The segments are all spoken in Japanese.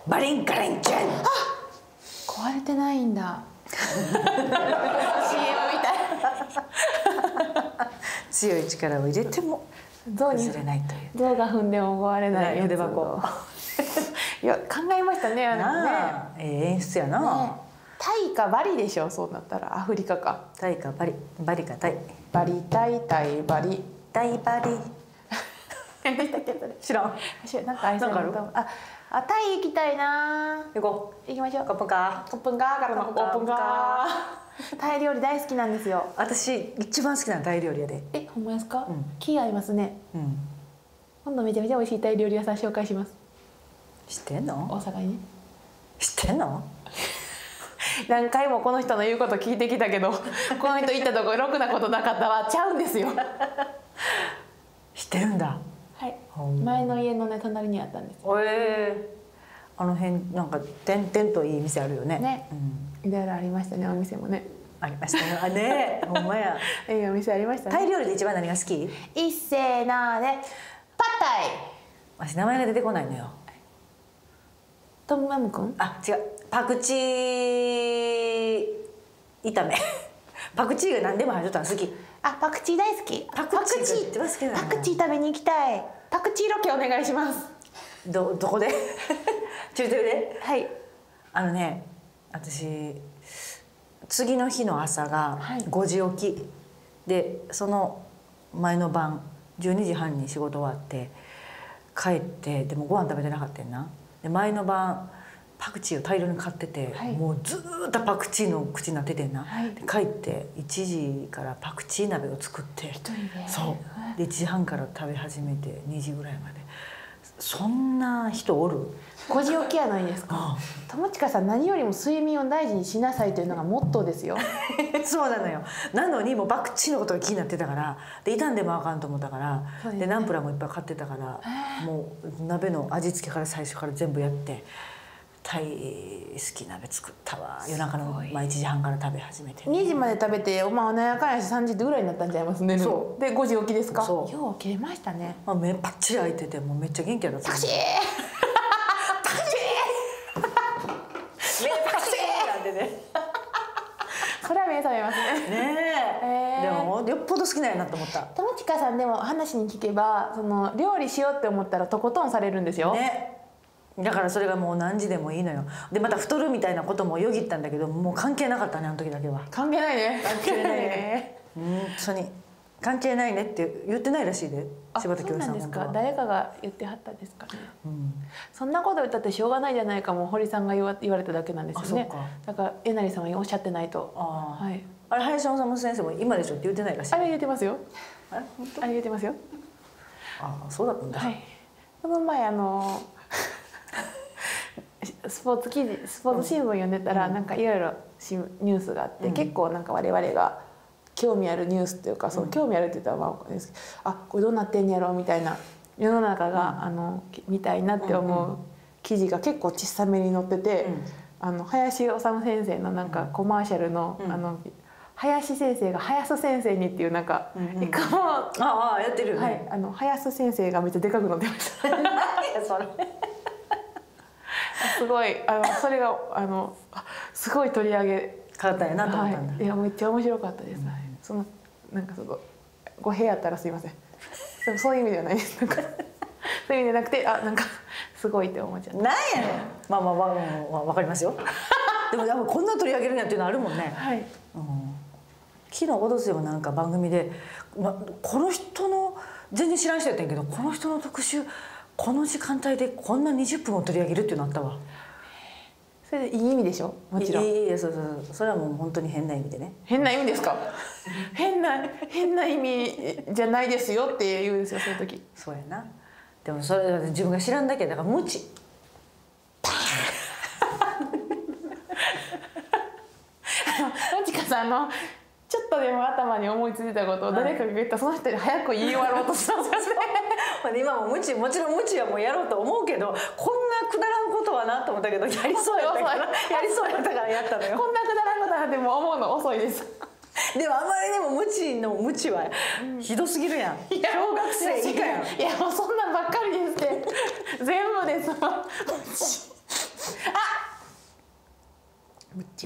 バリンガリンチェン。 壊れてないんだ。CM みたい。 強い力を入れても崩れないという。 象が踏んでも壊れない筆箱。 いや考えましたね。 演出やな。 タイかバリでしょ。そうなったらアフリカか。 タイかバリ、バリかタイ。 バリタイタイバリタイバリ。知らん。 なんかありそうな。あ、タイ行きたいな。 行こう。行きましょう。 コップンカー。 コップンカーからのオープンカー。タイ料理大好きなんですよ。 私一番好きなのタイ料理やで。 ほんまですか？気合いますね。今度めちゃめちゃ美味しいタイ料理屋さん紹介します。 知ってんの？ 大阪にね。 知ってんの？ 何回もこの人の言うこと聞いてきたけど、この人行ったところろくなことなかったわ。ちゃうんですよ。 知ってるんだ。 はい。前の家のね隣にあったんです。 あの辺なんか点々といい店あるよね。 ね。いろいろありましたね、お店もね。 ありましたね。あね、ほんまや。 いいお店ありましたね。 タイ料理で一番何が好き？ いっせーなーでパッタイ。 私名前が出てこないのよ。 トムヤムクン？ あ、違う。パクチー炒め。パクチーが何でも入っとったの好き。 あ、パクチー大好き。 パクチーって好きなの。 パクチー食べに行きたい。パクチーロケお願いします。 どこで？中東で？ はい。 私次の日の朝が5時起きで、その前の晩12時半に仕事終わって帰って、でもご飯食べてなかったんな。で前の晩パクチーを大量に買ってて、もうずーっとパクチーの口になっててんな。で帰って1時からパクチー鍋を作って、そうで1時半から食べ始めて2時ぐらいまで。そんな人おる ？5時起きやないですか。友近さん、何よりも睡眠を大事にしなさいというのがモットーですよ。 そうなのよ。なのにもうパクチーのことが気になってたから、で傷んでもあかんと思ったから、でナンプラーもいっぱい買ってたから、もう鍋の味付けから最初から全部やって、タイ好き鍋作ったわ。夜中の1時半から食べ始めて、 2時まで食べて、まあなんやかんやし3時ぐらいになったんちゃいますね。そうで5時起きですか。そうよう切れましたね。 目パッチリ開いてて、もうめっちゃ元気やった。タクシータクシー目パチーなんてね。 それは目覚めますね。 ねえ。でもよっぽど好きなんやなと思った。 友近さんでも話に聞けば、その料理しようって思ったらとことんされるんですよ。ね。 だからそれがもう何時でもいいのよ。でまた太るみたいなこともよぎったんだけど、もう関係なかったね、あの時だけは。 関係ないね。 関係ないね。本当に関係ないねって言ってないらしいで、柴田教授さん。そうなんですか。 誰かが言ってはったんですかね。そんなこと言ったってしょうがないじゃないかも、堀さんが言われただけなんですよね。だからえなりさんはおっしゃってないと。 はい。あれ林修先生も今でしょって言ってないらしい。 あれ言ってますよ。あれ言ってますよ。 ああ、そうだったんだ。 はい。その前スポーツ新聞読んでたら、なんかいろいろニュースがあって、結構なんか我々が興味あるニュースっていうか、その興味あるって言ったらまあですけど、あ、これどうなってんやろうみたいな、世の中が見たいなって思う記事が結構小さめに載ってて、林修先生のなんかコマーシャルの林先生が林先生にっていうなんか一個もやってるよね。 はい、林先生がめっちゃでかく載ってました。何やそれ。すごいそれがすごい取り上げ変わったんやなと思ったんだ。 いやめっちゃ面白かったです。そのなんか語弊あったらすいません。でもそういう意味ではないです。なんかそういう意味じゃなくて、なんかすごいって思っちゃった。 なんやねん。まあわかりますよ。でもこんな取り上げるんやっていうのあるもんね。 はい。 昨日おとついもなんか番組で、この人の全然知らん人やったんやけど、この人の特集この時間帯でこんな20分を取り上げるっていうのあったわ。 それでいい意味でしょ。もちろん。 いやそうそれはもう本当に変な意味でね。 変な意味ですか。変な意味じゃないですよって言うんですよ、そういう時。 そうやな。でもそれ自分が知らんだけだから無知。 もちかさんちょっとでも頭に思いついたことを誰かが言ったらその人に早く言い終わろうとしたんですよね。 今ももちろん無知はもうやろうと思うけど、こんなくだらんことはなと思ったけど、やりそうやったからやったのよ。 こんなくだらんことなんてもう思うの遅いです。 でもあまりにも無知はひどすぎるやん。小学生以下やん。 いやもうそんなんばっかりですって。全部です。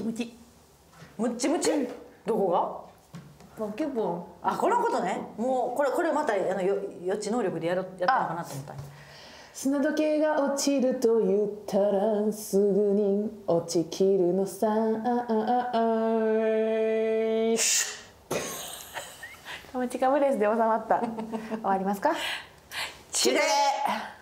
ムチムッチムチ、どこがポケモン。 あ、このことね。もうこれまた予知能力でやったのかなと思った。 砂時計が落ちると言ったらすぐに落ちきるのさ。カムチカブレスで収まった。終わりますか。 チレー。